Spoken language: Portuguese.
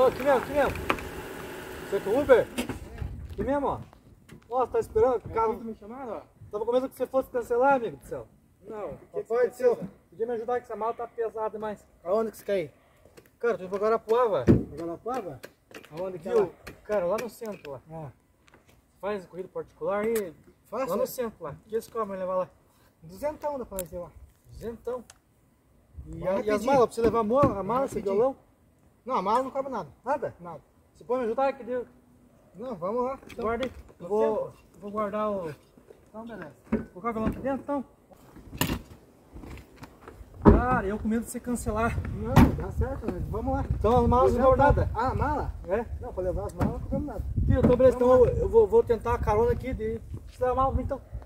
Ô, aqui mesmo. Você é com o Uber? Aqui mesmo, ó. Nossa, tá esperando o carro. Me chamaram, ó. Tava com medo que você fosse cancelar, amigo do céu. Não, O que foi, seu? Podia me ajudar que essa mala tá pesada demais. Aonde que você quer ir? Cara, tô indo pra Guarapuava. Guarapuava? Aonde que é Viu? lá? Cara, lá no centro lá. Ah, Faz corrida particular e. fácil? Lá no centro lá. O que eles cobram levar lá? 200 dá pra fazer lá. 200. E, Vai e as rapidinho. malas? Pra você levar a mala, esse rapidinho. violão? Não, a mala não cabe nada. Nada? Nada. Você pode me ajudar? Que deu. Não, vamos lá. Então, Guarda aí. Eu vou guardar o. Então, beleza. Vou colocar o violão aqui dentro, então. Cara, eu com medo de você cancelar. não, dá certo, mas vamos lá. Então as malas 200 guardadas. Ah, a mala? É? Não, pra levar as malas não cabemos nada. Então, beleza. Então eu vou tentar a carona aqui de. Você dá a mala, então.